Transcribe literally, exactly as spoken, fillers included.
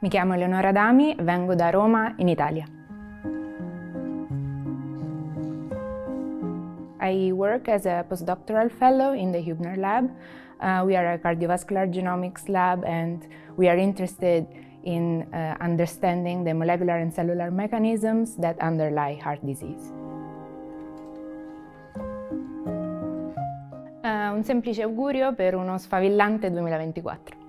Mi chiamo Eleonora Adami, vengo da Roma, in Italia. I work as a postdoctoral fellow in the Hübner lab. Uh, we are a cardiovascular genomics lab and we are interested in uh, understanding the molecular and cellular mechanisms that underlie heart disease. Uh, un semplice augurio per uno sfavillante duemilaventiquattro.